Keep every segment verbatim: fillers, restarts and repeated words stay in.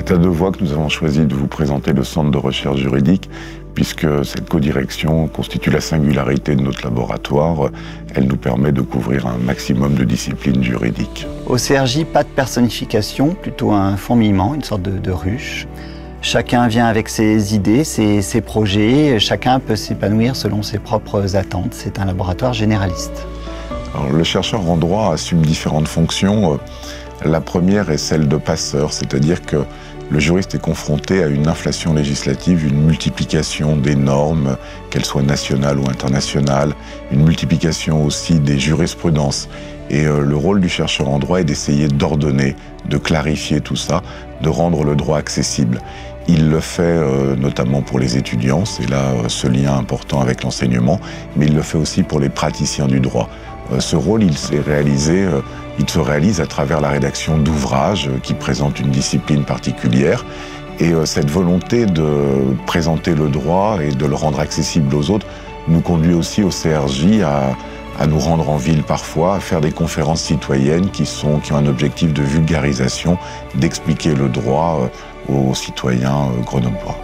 C'est à deux voix que nous avons choisi de vous présenter le Centre de recherche juridique, puisque cette codirection constitue la singularité de notre laboratoire. Elle nous permet de couvrir un maximum de disciplines juridiques. Au C R J, pas de personnification, plutôt un fourmillement, une sorte de, de ruche. Chacun vient avec ses idées, ses, ses projets, chacun peut s'épanouir selon ses propres attentes. C'est un laboratoire généraliste. Alors, le chercheur en droit assume différentes fonctions. La première est celle de passeur, c'est-à-dire que le juriste est confronté à une inflation législative, une multiplication des normes, qu'elles soient nationales ou internationales, une multiplication aussi des jurisprudences. Et euh, le rôle du chercheur en droit est d'essayer d'ordonner, de clarifier tout ça, de rendre le droit accessible. Il le fait euh, notamment pour les étudiants, c'est là euh, ce lien important avec l'enseignement, mais il le fait aussi pour les praticiens du droit. Euh, ce rôle, il s'est réalisé, euh, il se réalise à travers la rédaction d'ouvrages euh, qui présentent une discipline particulière. Et euh, cette volonté de présenter le droit et de le rendre accessible aux autres nous conduit aussi au C R J à, à nous rendre en ville parfois, à faire des conférences citoyennes qui, sont, qui ont un objectif de vulgarisation, d'expliquer le droit euh, aux citoyens euh, grenoblois.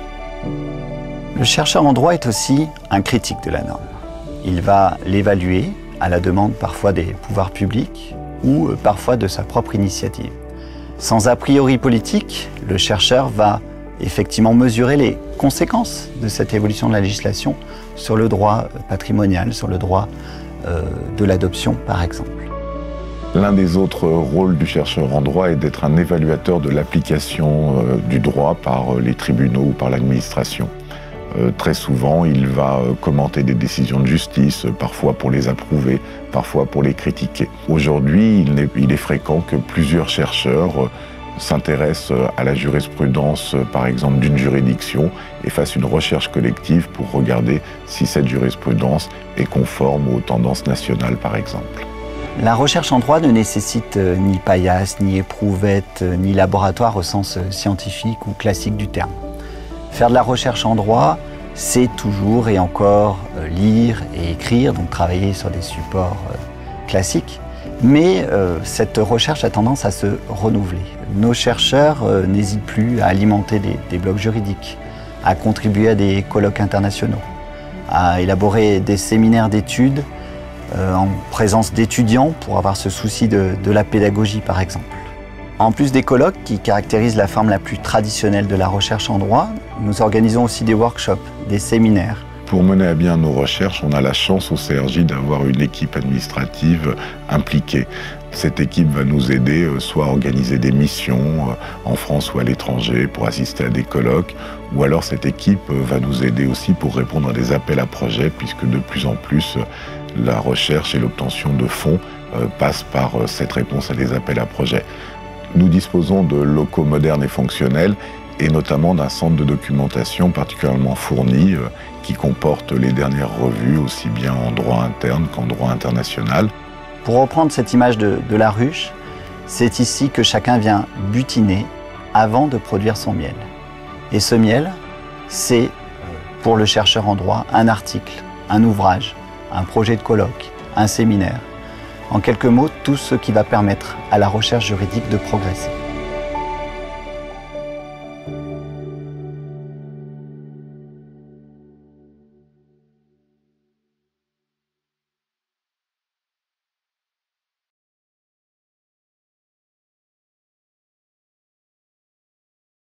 Le chercheur en droit est aussi un critique de la norme. Il va l'évaluer à la demande parfois des pouvoirs publics ou euh, parfois de sa propre initiative. Sans a priori politique, le chercheur va effectivement mesurer les conséquences de cette évolution de la législation sur le droit patrimonial, sur le droit euh, de l'adoption par exemple. L'un des autres rôles du chercheur en droit est d'être un évaluateur de l'application euh, du droit par les tribunaux ou par l'administration. Euh, très souvent, il va euh, commenter des décisions de justice, euh, parfois pour les approuver, parfois pour les critiquer. Aujourd'hui, il est, il est fréquent que plusieurs chercheurs euh, s'intéressent à la jurisprudence, euh, par exemple, d'une juridiction et fassent une recherche collective pour regarder si cette jurisprudence est conforme aux tendances nationales, par exemple. La recherche en droit ne nécessite ni paillasse, ni éprouvette, ni laboratoire au sens scientifique ou classique du terme. Faire de la recherche en droit, c'est toujours et encore lire et écrire, donc travailler sur des supports classiques. Mais euh, cette recherche a tendance à se renouveler. Nos chercheurs euh, n'hésitent plus à alimenter des, des blogs juridiques, à contribuer à des colloques internationaux, à élaborer des séminaires d'études Euh, en présence d'étudiants pour avoir ce souci de, de la pédagogie par exemple. En plus des colloques qui caractérisent la forme la plus traditionnelle de la recherche en droit, nous organisons aussi des workshops, des séminaires. Pour mener à bien nos recherches, on a la chance au C R J d'avoir une équipe administrative impliquée. Cette équipe va nous aider euh, soit à organiser des missions euh, en France ou à l'étranger pour assister à des colloques, ou alors cette équipe euh, va nous aider aussi pour répondre à des appels à projets, puisque de plus en plus euh, la recherche et l'obtention de fonds euh, passent par euh, cette réponse à des appels à projets. Nous disposons de locaux modernes et fonctionnels, et notamment d'un centre de documentation particulièrement fourni, euh, qui comporte les dernières revues, aussi bien en droit interne qu'en droit international. Pour reprendre cette image de, de la ruche, c'est ici que chacun vient butiner avant de produire son miel. Et ce miel, c'est pour le chercheur en droit un article, un ouvrage, un projet de colloque, un séminaire. En quelques mots, tout ce qui va permettre à la recherche juridique de progresser.